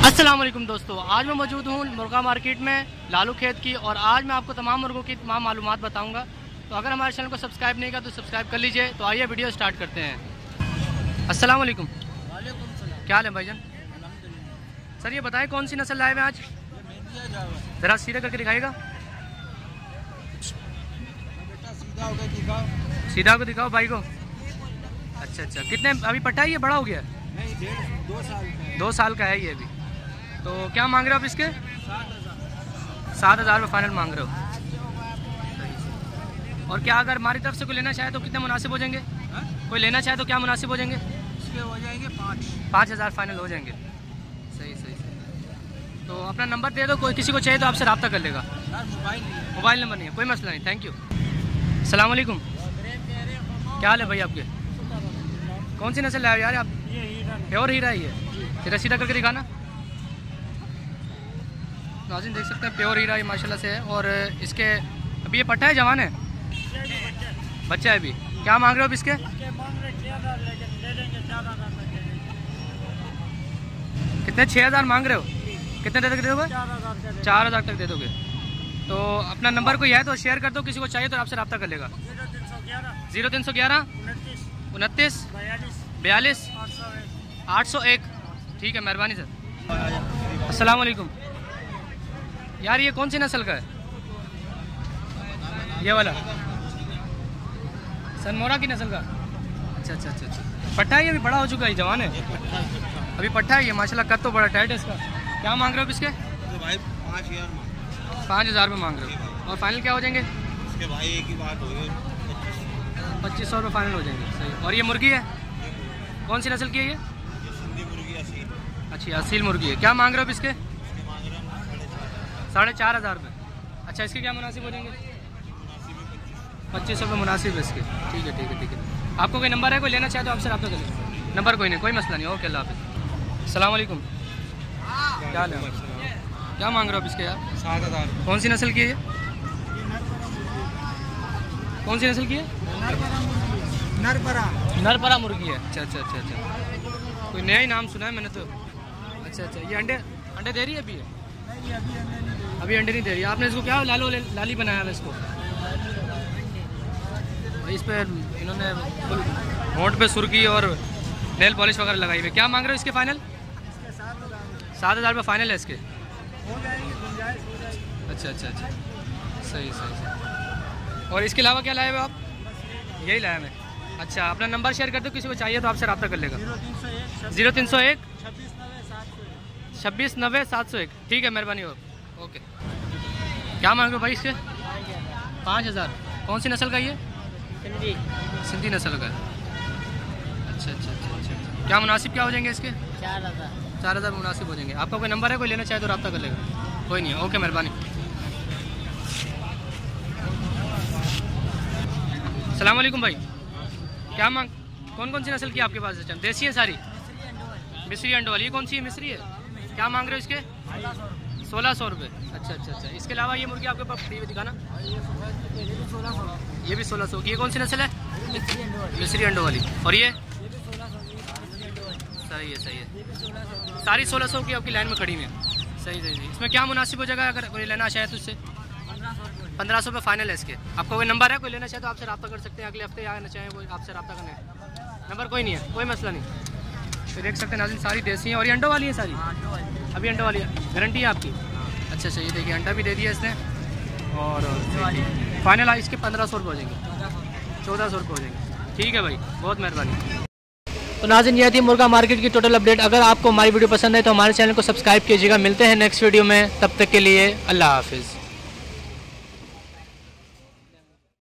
अस्सलाम वालेकुम दोस्तों, आज मैं मौजूद हूँ मुर्गा मार्केट में लालू खेत की, और आज मैं आपको तमाम मुर्गों की तमाम मालूमात बताऊंगा। तो अगर हमारे चैनल को सब्सक्राइब नहीं किया तो सब्सक्राइब कर लीजिए। तो आइए वीडियो स्टार्ट करते हैं। अस्सलाम वालेकुम। वालेकुम सलाम। क्या हाल है भाईजान? सर ये बताएं कौन सी नस्ल लाए हुए आज? ज़रा सीधा करके दिखाएगा। सीधा होकर दिखाओ भाई को। अच्छा अच्छा, कितने अभी पट्टा है? ये बड़ा हो गया है? नहीं, 2 साल का है ये अभी। तो क्या मांग रहे हो आप इसके? 7,000 रुपये फाइनल मांग रहे हो। और क्या अगर हमारी तरफ से कोई लेना चाहे तो कितने मुनासिब हो जाएंगे? कोई लेना चाहे तो क्या मुनासिब हो जाएंगे? इसके हो जाएंगे 5,000 फाइनल हो जाएंगे। सही सही सही। तो अपना नंबर दे दो, कोई किसी को चाहिए तो आपसे रब्ता कर लेगा। मोबाइल नंबर नहीं है, कोई मसला नहीं। Thank you. अस्सलाम वालेकुम। क्या हाल है भाई आपके? कौन सी नस्ल लाए यार आप? प्योर हीरा ही है। सीधा सीधा करके दिखाना। नाज़रीन देख सकते हैं प्योर हीरा ये माशाल्लाह से है। और इसके अभी ये पट्टा है, जवान है, बच्चा है अभी। क्या मांग रहे हो अब इसके? कितने? 6,000 मांग रहे हो? कितने तक दे दोगे? 4,000 तक दे दोगे। तो अपना नंबर कोई है तो शेयर कर दो, किसी को चाहिए तो आपसे रब्ता कर लेगा। 0311 29 42 801। ठीक है, मेहरबानी सर। अस्सलाम वालेकुम। यार ये कौन सी नस्ल का है? ये वाला सनमोरा की नस्ल का? अच्छा अच्छा अच्छा अच्छा। पट्टा है ये? अभी बड़ा हो चुका है, जवान है अभी। पट्टा है ये माशाल्लाह, कद तो बड़ा टाइट है इसका। क्या मांग रहे हो इसके? तो भाई 5,000 रुपये मांग रहे हो। और फाइनल क्या हो जाएंगे? इसके भाई एक ही बात हो गई, 2500 रुपये फाइनल हो जाएंगे। सही। और ये मुर्गी है कौन सी नस्ल की है ये? सिंधी मुर्गी असील। अच्छी असील मुर्गी है। क्या मांग रहे हो इसके? 4,500 रुपये। अच्छा, इसके क्या मुनासिब हो जाएंगे? 2500 रुपये मुनासिब है इसके। ठीक है ठीक है ठीक है। आपको कोई नंबर है, कोई लेना चाहे तो आपसे रब्ता करें। नंबर कोई नहीं, कोई मसला नहीं। ओके, अल्लाह हाफ़िज़। अस्सलाम वालेकुम। क्या हाल है? क्या मांग रहे हो आप इसके यार? 7,000। कौन सी नस्ल की है ये? कौन सी नस्ल की है? नरपरा मुर्गी है। अच्छा अच्छा अच्छा अच्छा, कोई नया ही नाम सुना है मैंने तो। अच्छा अच्छा, ये अंडे दे रही है अभी? अभी अंडे नहीं दे रही। आपने इसको क्या लाली बनाया है इसको? इस पर इन्होंने फुल होंठ पे सुर्खी और नेल पॉलिश वगैरह लगाई हुई। क्या मांग रहे हो इसके फाइनल? 7,000 रुपये फाइनल है इसके। अच्छा अच्छा अच्छा, सही सही। और इसके अलावा क्या लाए हुए आप? यही लाया मैं। अच्छा, अपना नंबर शेयर कर दो, किसी को चाहिए तो आपसे रब्ता कर लेगा। 0301 26 90 701। ठीक है, मेहरबानी हो। ओके। क्या मांग रहे हो भाई इसके? 5,000। कौन सी नस्ल का ये? सिंधी नस्ल का है। अच्छा अच्छा अच्छा अच्छा। क्या मुनासिब क्या हो जाएंगे इसके? 4,000 मुनासिब हो जाएंगे। आपका कोई नंबर है, कोई लेना चाहे तो रब्ता कर लेगा। कोई नहीं है। ओके, मेहरबानी। अस्सलाम वालेकुम भाई। क्या मांग, कौन सी नस्ल की आपके पास? देसी है सारी? मिस्री अंडो वाली। ये कौन सी है? मिस्री है। क्या मांग रहे हो इसके? 1,600 रुपये। अच्छा अच्छा अच्छा। इसके अलावा ये मुर्गी आपके पास खड़ी हुई दिखाना। ये भी 1,600 की। ये कौन सी नस्ल है? मिस्री अंडो वाली। और ये? सही है सही है। सारी 1,600 की आपकी लाइन में खड़ी हुई है। सही सही सही। इसमें क्या मुनासिब हो जाएगा अगर कोई लेना चाहे तो? इससे 1,500 रुपये फाइनल है इसके। आपका कोई नंबर है, कोई लेना चाहे तो आपसे रब्ता कर सकते हैं। अगले हफ्ते आना चाहें कोई आपसे रब्ता करने। नंबर कोई नहीं है, कोई मसला नहीं। तो देख सकते हैं नाज़रीन, सारी देसी हैं। और ये अंडों वाली है सारी? अभी अंडों वाली है। गारंटी है आपकी? अच्छा अच्छा, ये देखिए अंडा भी दे दिया इसने। और फाइनल इसके 1,500 रुपये हो जाएंगे। 1,400 रुपये हो जाएंगे। ठीक है भाई, बहुत मेहरबानी। तो नाज़रीन ये थी मुर्गा मार्केट की टोटल अपडेट। अगर आपको हमारी वीडियो पसंद है तो हमारे चैनल को सब्सक्राइब कीजिएगा। मिलते हैं नेक्स्ट वीडियो में, तब तक के लिए अल्लाह हाफिज़।